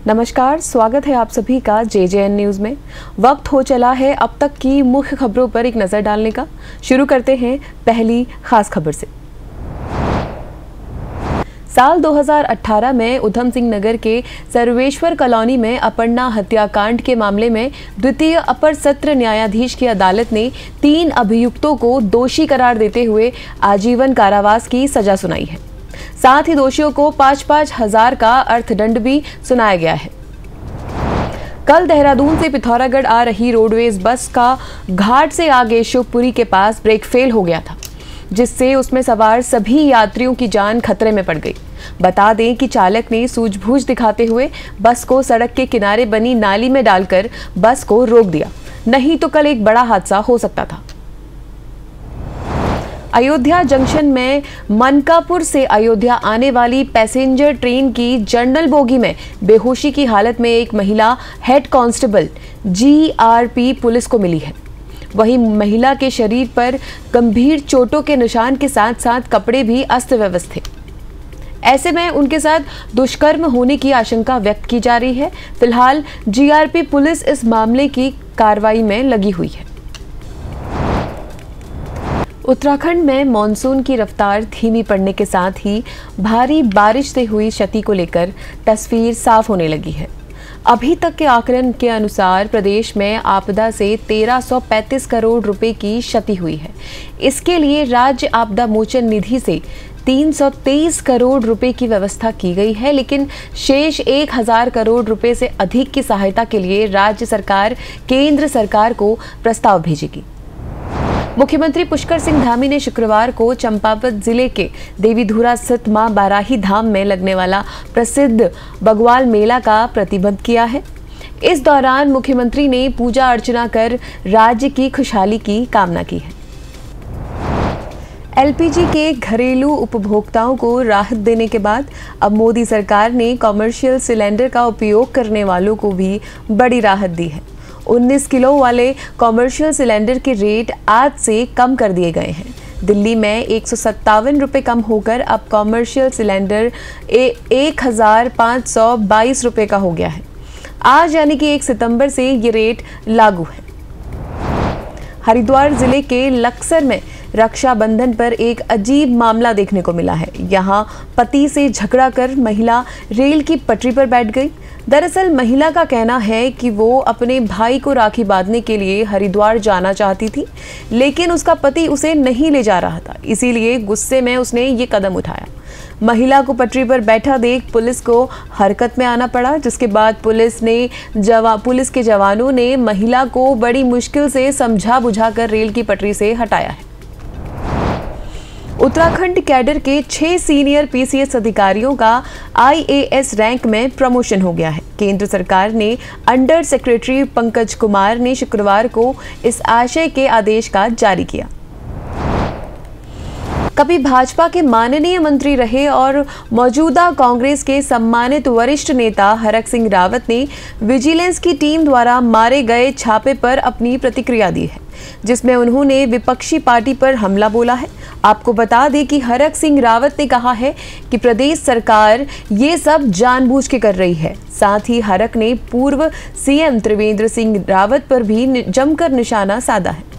नमस्कार, स्वागत है आप सभी का JJN न्यूज़ में। वक्त हो चला है अब तक की मुख्य खबरों पर एक नज़र डालने का। शुरू करते हैं पहली खास खबर से। साल 2018 में उधम सिंह नगर के सर्वेश्वर कॉलोनी में अपर्णा हत्याकांड के मामले में द्वितीय अपर सत्र न्यायाधीश की अदालत ने 3 अभियुक्तों को दोषी करार देते हुए आजीवन कारावास की सजा सुनाई है। साथ ही दोषियों को 5-5 हजार का अर्थदंड भी सुनाया गया है। कल देहरादून से पिथौरागढ़ आ रही रोडवेज बस का घाट से आगे शिवपुरी के पास ब्रेक फेल हो गया था, जिससे उसमें सवार सभी यात्रियों की जान खतरे में पड़ गई। बता दें कि चालक ने सूझबूझ दिखाते हुए बस को सड़क के किनारे बनी नाली में डालकर बस को रोक दिया, नहीं तो कल एक बड़ा हादसा हो सकता था। अयोध्या जंक्शन में मनकापुर से अयोध्या आने वाली पैसेंजर ट्रेन की जनरल बोगी में बेहोशी की हालत में एक महिला हेड कांस्टेबल GRP पुलिस को मिली है। वहीं महिला के शरीर पर गंभीर चोटों के निशान के साथ साथ कपड़े भी अस्त व्यस्त थे। ऐसे में उनके साथ दुष्कर्म होने की आशंका व्यक्त की जा रही है। फिलहाल GRP पुलिस इस मामले की कार्रवाई में लगी हुई है। उत्तराखंड में मॉनसून की रफ्तार धीमी पड़ने के साथ ही भारी बारिश से हुई क्षति को लेकर तस्वीर साफ होने लगी है। अभी तक के आकलन के अनुसार प्रदेश में आपदा से 1335 करोड़ रुपए की क्षति हुई है। इसके लिए राज्य आपदा मोचन निधि से 323 करोड़ रुपए की व्यवस्था की गई है, लेकिन शेष 1000 करोड़ रुपए से अधिक की सहायता के लिए राज्य सरकार केंद्र सरकार को प्रस्ताव भेजेगी। मुख्यमंत्री पुष्कर सिंह धामी ने शुक्रवार को चंपावत जिले के देवीधुरा स्थित मां बाराही धाम में लगने वाला प्रसिद्ध बग्वाल मेला का प्रतिबंध किया है। इस दौरान मुख्यमंत्री ने पूजा अर्चना कर राज्य की खुशहाली की कामना की है। LPG के घरेलू उपभोक्ताओं को राहत देने के बाद अब मोदी सरकार ने कॉमर्शियल सिलेंडर का उपयोग करने वालों को भी बड़ी राहत दी है। 19 किलो वाले कॉमर्शियल सिलेंडर के रेट आज से कम कर दिए गए हैं। दिल्ली में 157 रुपये कम होकर अब कॉमर्शियल सिलेंडर 1522 रुपये का हो गया है। आज यानी कि 1 सितंबर से ये रेट लागू है। हरिद्वार जिले के लक्सर में रक्षाबंधन पर एक अजीब मामला देखने को मिला है। यहाँ पति से झगड़ा कर महिला रेल की पटरी पर बैठ गई। दरअसल महिला का कहना है कि वो अपने भाई को राखी बांधने के लिए हरिद्वार जाना चाहती थी, लेकिन उसका पति उसे नहीं ले जा रहा था। इसीलिए गुस्से में उसने ये कदम उठाया। महिला को पटरी पर बैठा देख पुलिस को हरकत में आना पड़ा, जिसके बाद पुलिस के जवानों ने महिला को बड़ी मुश्किल से समझा बुझाकर रेल की पटरी से हटाया है। उत्तराखंड कैडर के 6 सीनियर PCS अधिकारियों का IAS रैंक में प्रमोशन हो गया है। केंद्र सरकार ने अंडर सेक्रेटरी पंकज कुमार ने शुक्रवार को इस आशय के आदेश का जारी किया। कभी भाजपा के माननीय मंत्री रहे और मौजूदा कांग्रेस के सम्मानित वरिष्ठ नेता हरक सिंह रावत ने विजिलेंस की टीम द्वारा मारे गए छापे पर अपनी प्रतिक्रिया दी है, जिसमें उन्होंने विपक्षी पार्टी पर हमला बोला है। आपको बता दें कि हरक सिंह रावत ने कहा है कि प्रदेश सरकार ये सब जानबूझ के कर रही है। साथ ही हरक ने पूर्व CM त्रिवेंद्र सिंह रावत पर भी जमकर निशाना साधा है।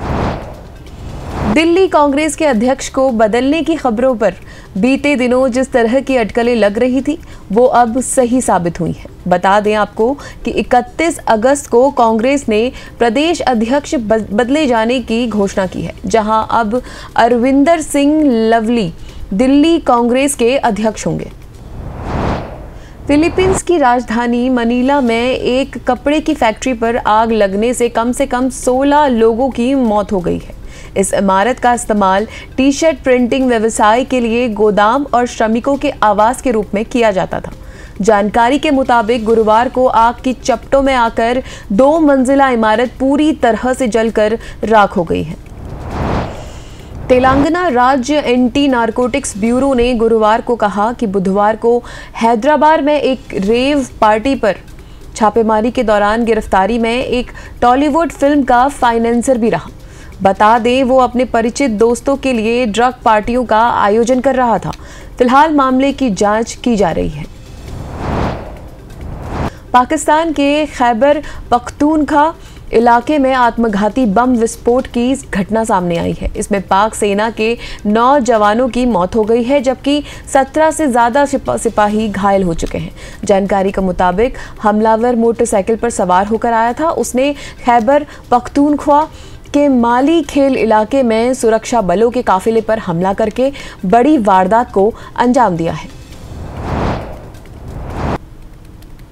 दिल्ली कांग्रेस के अध्यक्ष को बदलने की खबरों पर बीते दिनों जिस तरह की अटकलें लग रही थी, वो अब सही साबित हुई है। बता दें आपको कि 31 अगस्त को कांग्रेस ने प्रदेश अध्यक्ष बदले जाने की घोषणा की है, जहां अब अरविंदर सिंह लवली दिल्ली कांग्रेस के अध्यक्ष होंगे। फिलीपींस की राजधानी मनीला में एक कपड़े की फैक्ट्री पर आग लगने से कम 16 लोगों की मौत हो गई है। इस इमारत का इस्तेमाल टी-शर्ट प्रिंटिंग व्यवसाय के लिए गोदाम और श्रमिकों के आवास के रूप में किया जाता था। जानकारी के मुताबिक गुरुवार को आग की चपेटों में आकर 2 मंजिला इमारत पूरी तरह से जलकर राख हो गई है। तेलंगाना राज्य एंटी नारकोटिक्स ब्यूरो ने गुरुवार को कहा कि बुधवार को हैदराबाद में एक रेव पार्टी पर छापेमारी के दौरान गिरफ्तारी में एक टॉलीवुड फिल्म का फाइनेंसर भी रहा। बता दें वो अपने परिचित दोस्तों के लिए ड्रग पार्टियों का आयोजन कर रहा था। फिलहाल मामले की जांच की जा रही है। पाकिस्तान के खैबर पख्तूनख्वा इलाके में आत्मघाती बम विस्फोट की घटना सामने आई है। इसमें पाक सेना के 9 जवानों की मौत हो गई है, जबकि 17 से ज्यादा सिपाही घायल हो चुके हैं। जानकारी के मुताबिक हमलावर मोटरसाइकिल पर सवार होकर आया था। उसने खैबर पख्तूनख्वा के माली खेल इलाके में सुरक्षा बलों के काफिले पर हमला करके बड़ी वारदात को अंजाम दिया है।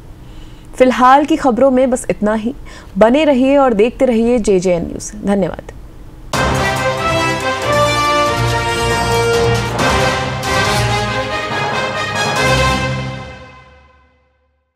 फिलहाल की खबरों में बस इतना ही। बने रहिए और देखते रहिए JJN न्यूज़। धन्यवाद।